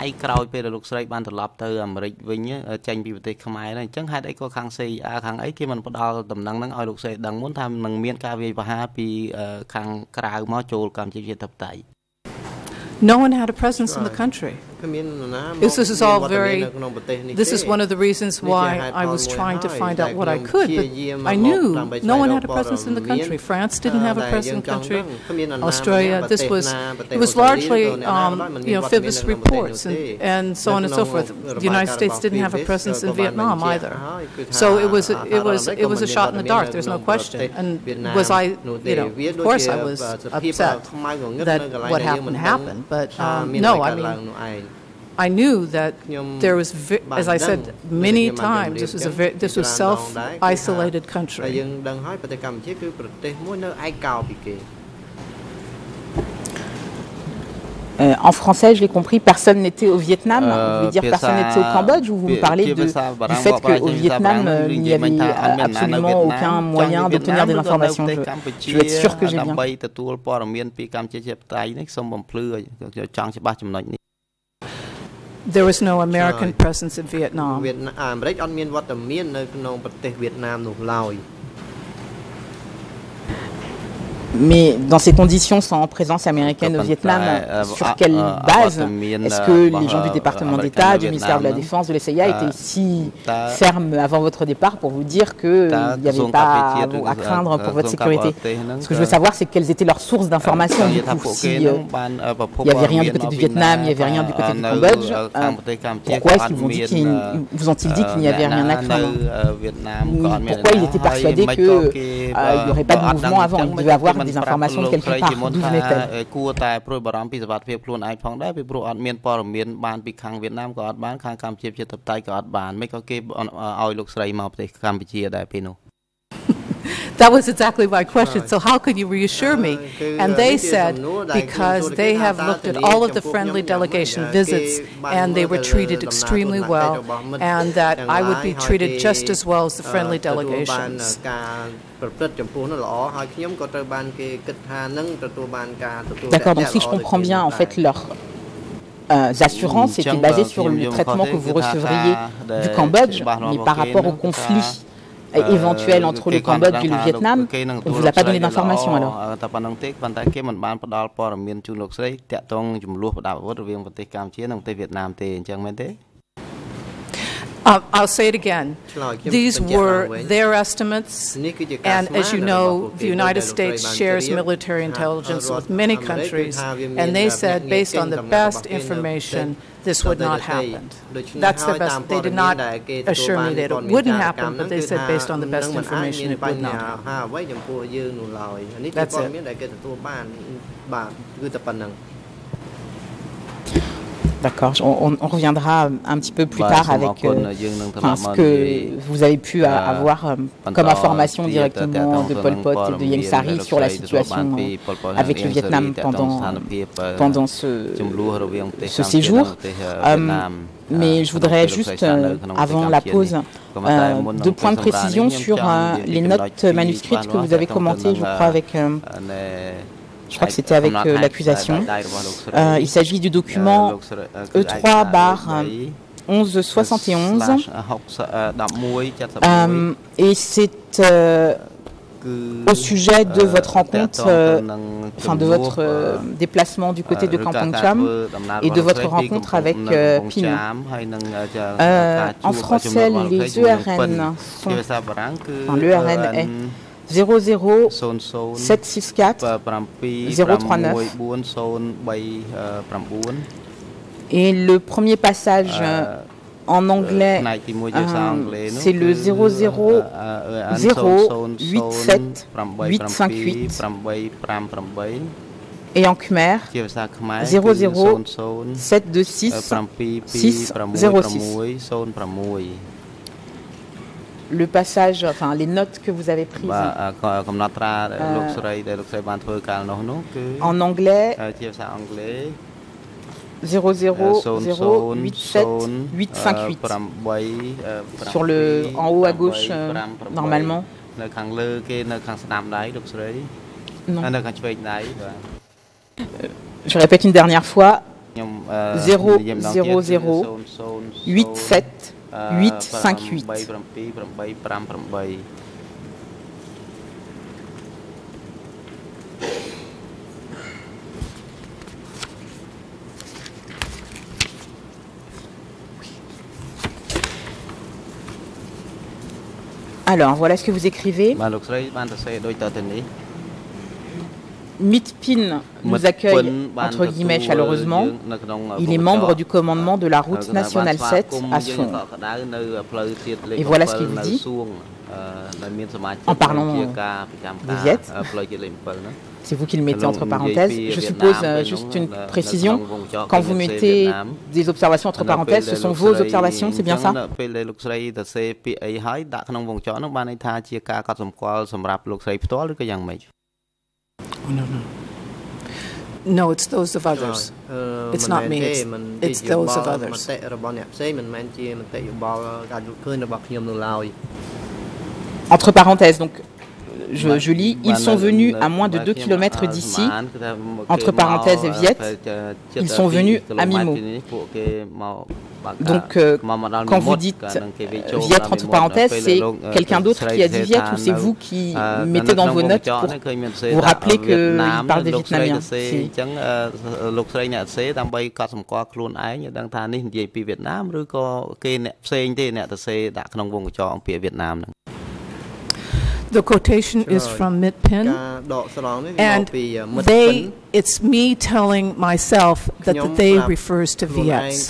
No one had a presence in the country. This, this is all very, this is one of the reasons why I was trying to find out what I could, but I knew no one had a presence in the country. France didn't have a presence in the country. Australia, this was, it was largely, um, you know, Phoebus reports and, and so on and so forth. The United States didn't have a presence in Vietnam either. So it was, it was, it was a shot in the dark, there's no question. And was I, you know, of course I was upset that what happened happened, but um, no, I mean, I knew that there was, as I said many times, this was a very, this was self-isolated country. Euh, en français, je l'ai compris, personne n'était au Vietnam. Vous voulez dire personne n'était au Cambodge, ou vous me parlez de, du fait qu'au Vietnam, il n'y avait absolument aucun moyen d'obtenir des informations? Je, je veux être sûr que j'ai bien. There was no American presence in Vietnam. Mais dans ces conditions, sans présence américaine au Vietnam, sur quelle base est-ce que les gens du département d'État, du ministère de la Défense, de l'S I A étaient si fermes avant votre départ pour vous dire qu'il n'y avait pas à, vous, à craindre pour votre sécurité? Ce que je veux savoir, c'est quelles étaient leurs sources d'information. Du coup, si euh, il n'y avait rien du côté du Vietnam, il n'y avait rien du côté du Cambodge, euh, pourquoi est-ce qu'ils vous, dit qu'il, vous ont-ils dit qu'il n'y avait rien à craindre? Pourquoi ils étaient persuadés qu'il euh, n'y aurait pas de mouvement avant? Ils devaient avoir des informations de quelque part. D'où venaient-elles? That was exactly my question. So how could you reassure me? And they said because they have looked at all of the friendly delegation visits and they were treated extremely well, and that I would be treated just as well as the friendly delegations. D'accord, donc si je comprends bien, en fait, leur euh, assurances étaient basées sur le traitement que vous recevriez du Cambodge, mais par rapport au conflit éventuel entre le Cambodge et le Vietnam, on ne vous a pas donné d'informations alors? Uh, I'll say it again. These were their estimates, and as you know, the United States shares military intelligence with many countries, and they said, based on the best information, this would not happen. That's the best. They did not assure me that it wouldn't happen, but they said, based on the best information, it would not happen. That's it. D'accord, on, on reviendra un petit peu plus tard avec euh, enfin, ce que vous avez pu euh, avoir euh, comme information directement de Pol Pot et de Ieng Sary sur la situation euh, avec le Vietnam pendant, pendant ce, ce séjour. Euh, mais je voudrais juste, euh, avant la pause, euh, deux points de précision sur euh, les notes manuscrites que vous avez commentées, je crois, avec... Euh, Je crois que c'était avec euh, l'accusation. Euh, il s'agit du document E trois barre onze soixante et onze. Euh, et c'est euh, au sujet de votre rencontre, euh, enfin de votre euh, déplacement du côté de Kampong Cham et de votre rencontre avec euh, Pino. Euh, en français, les E R N sont, enfin l'E R N est zéro zéro sept six quatre zéro trois neuf. Et le premier passage euh, en anglais, euh, c'est le zéro zéro zéro huit sept huit cinq huit. Et en khmer, zéro zéro sept deux six six zéro six. Le passage, enfin les notes que vous avez prises euh, en anglais, zéro zéro zéro huit sept huit cinq huit. Sur le, en haut à gauche, euh, normalement. Non. Euh, je répète une dernière fois. zéro zéro zéro huit sept huit cinq huit. Alors, voilà ce que vous écrivez. Mitpin nous accueille, entre guillemets, chaleureusement. Il est membre du commandement de la route nationale sept à Song. Et voilà ce qu'il vous dit, en parlant des Viet. C'est vous qui le mettez entre parenthèses. Je suppose, euh, juste une précision, quand vous mettez des observations entre parenthèses, ce sont vos observations, c'est bien ça? No, no. No, it's those of others. It's not me, it's, it's those of others. Entre parenthèses, donc, je, je lis, ils sont venus à moins de deux kilomètres d'ici, entre parenthèses Viet, ils sont venus à Mimo. Donc, euh, quand vous dites Viet, entre parenthèses, c'est quelqu'un d'autre qui a dit Viet ou c'est vous qui mettez dans vos notes pour vous rappeler qu'il parle des Vietnamiens? The quotation is from Mitpin, and they, it's me telling myself that the they refers to Viets.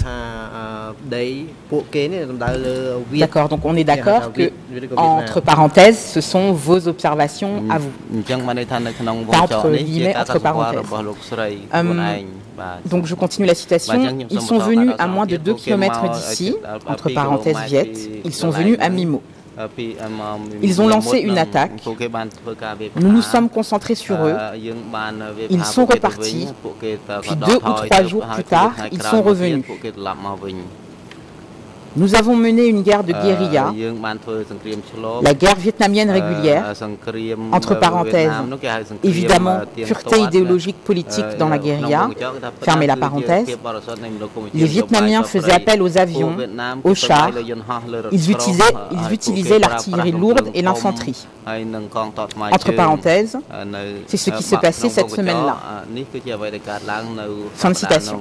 D'accord, donc on est d'accord que, entre parenthèses, ce sont vos observations à vous. Pas entre guillemets, entre parenthèses. Um, donc je continue la citation. Ils sont venus à moins de deux kilomètres d'ici, entre parenthèses Viet, ils sont venus à Mimo. Ils ont lancé une attaque. Nous nous sommes concentrés sur eux. Ils sont repartis. Puis deux ou trois jours plus tard, ils sont revenus. Nous avons mené une guerre de guérilla, la guerre vietnamienne régulière, entre parenthèses, évidemment, pureté idéologique politique dans la guérilla, fermez la parenthèse. Les Vietnamiens faisaient appel aux avions, aux chars, ils utilisaient, ils utilisaient l'artillerie lourde et l'infanterie. Entre parenthèses, c'est ce qui s'est passé cette semaine-là. Fin de citation.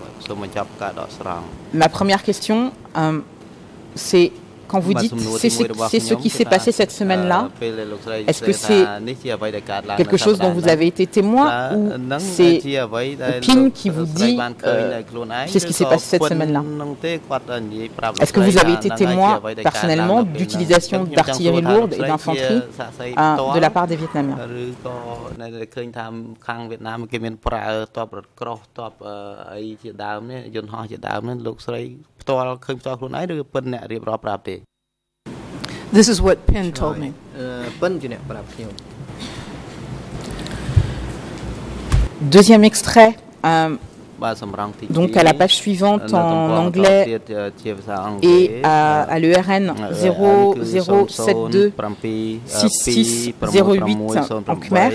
Ma première question, euh, c'est quand vous dites c'est ce, c'est ce qui s'est passé cette semaine-là, est-ce que c'est quelque chose dont vous avez été témoin ou c'est Pin qui vous dit euh, c'est ce qui s'est passé cette semaine-là? Est-ce que vous avez été témoin personnellement d'utilisation d'artillerie lourde et d'infanterie euh, de la part des Vietnamiens? This is what Pin told me. Deuxième extrait, euh, donc à la page suivante en anglais et à, à l'E R N zéro zéro sept deux six six zéro huit en Khmer.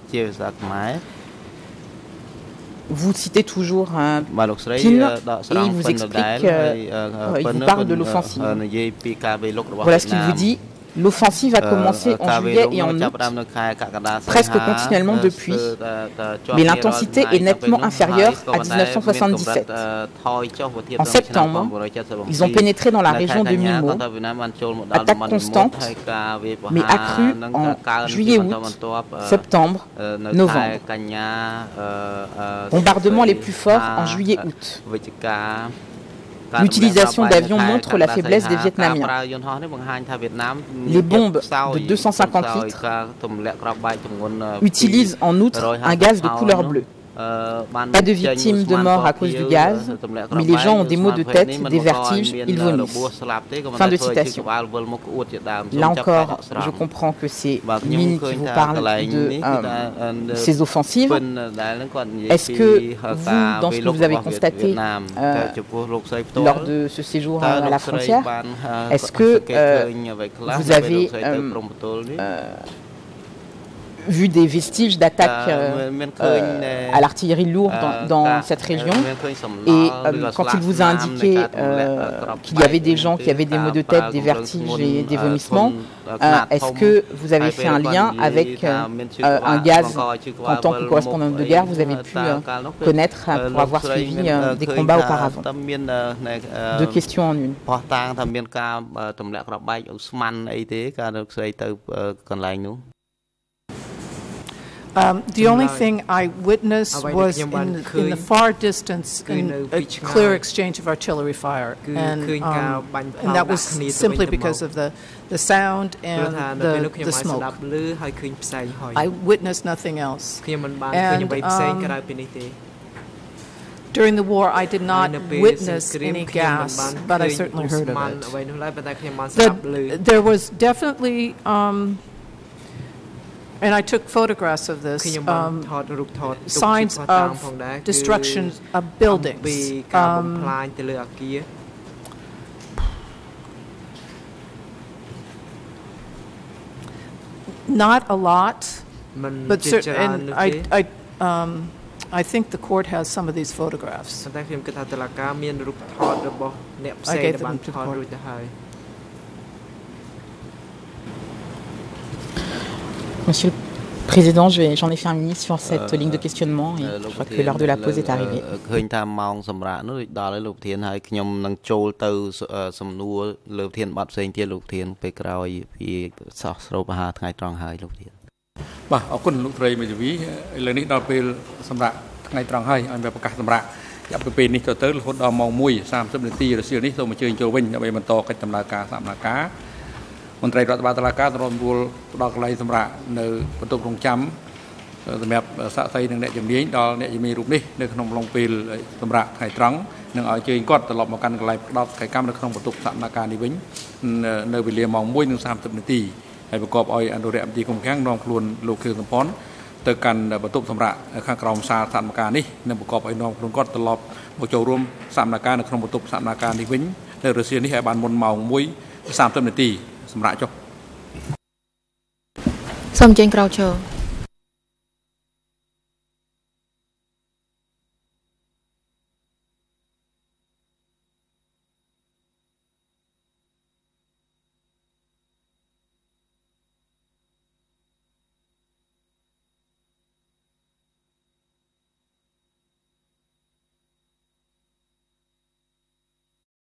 Vous citez toujours un Pin et il vous explique, euh, il vous parle de l'offensive. Voilà ce qu'il vous dit. L'offensive a commencé en juillet et en août, presque continuellement depuis, mais l'intensité est nettement inférieure à mille neuf cent soixante-dix-sept. En septembre, ils ont pénétré dans la région de Mimo, attaque constante, mais accrue en juillet-août, septembre, novembre. Bombardements les plus forts en juillet-août. L'utilisation d'avions montre la faiblesse des Vietnamiens. Les bombes de deux cent cinquante litres utilisent en outre un gaz de couleur bleue. Pas de victimes de mort à cause du gaz, mais les gens ont des maux de tête, des vertiges, ils vomissent. Fin de citation. Là encore, je comprends que c'est Minh qui vous parle de euh, ces offensives. Est-ce que vous, dans ce que vous avez constaté euh, lors de ce séjour à, à la frontière, est-ce que euh, vous avez euh, euh, vu des vestiges d'attaque euh, euh, à l'artillerie lourde dans, dans cette région et euh, quand il vous a indiqué euh, qu'il y avait des gens qui avaient des maux de tête, des vertiges et des vomissements, euh, est-ce que vous avez fait un lien avec euh, euh, un gaz qu'en tant que correspondant de guerre vous avez pu euh, connaître euh, pour avoir suivi euh, des combats auparavant? Deux questions en une. Um, the only thing I witnessed was in, in the far distance in a clear exchange of artillery fire, and, um, and that was simply because of the, the sound and the, the smoke. I witnessed nothing else. And, um, during the war, I did not witness any gas, but I certainly heard of it. The, there was definitely... Um, and I took photographs of this, um, signs of destruction of buildings. Um, not a lot, but certainly, and I, I, um, I think the court has some of these photographs. I gave them to the court. Monsieur le Président, j'en ai fait un mini sur cette ligne de questionnement et je crois que l'heure de la pause est arrivée. Bah, អរគុណលោកត្រីមេធាវីឥឡូវនេះដល់ពេលសម្រាប់ថ្ងៃត្រង់ហើយឲ្យប្រកាសសម្រាប់ចាប់ពីពេលនេះទៅទៅរហូតដល់ម៉ោង one thirty នាទីរសៀលនេះសូមអញ្ជើញចូលវិញដើម្បីបន្តកិច្ចដំណើរការសកម្មភាពមន្ត្រីរដ្ឋបាលតុលាការទទួលផ្ដល់កន្លែងសម្រាប់នៅបន្ទប់រងចាំសម្រាប់សាកសីនិងអ្នកជំនាញដល់អ្នកជំនាញរូបនេះនៅក្នុងឡុងពេលសម្រាប់ថ្ងៃត្រង់នឹងឲ្យជើញគាត់ត្រឡប់មកកាន់កន្លែងផ្ដល់កិច្ចកម្មនៅក្នុងបន្ទប់សកម្មភាពនេះវិញនៅវេលាម៉ោង one thirty នាទីហើយប្រកបឲ្យអនុរិយមន្ត្រីគុំខាំងនាំខ្លួនលោកខឿនសំផនទៅកាន់បន្ទប់សម្រាប់ខាងក្រោមសាលសកម្មភាពនេះនឹងប្រកបឲ្យនាំខ្លួនគាត់ត្រឡប់មកចូលរួមសកម្មភាពនៅក្នុងបន្ទប់សកម្មភាពនេះវិញនៅរសៀលនេះឲ្យបានមុនម៉ោង one thirty នាទីសម្រាប់ចុះសូមចេញក្រោកឈរ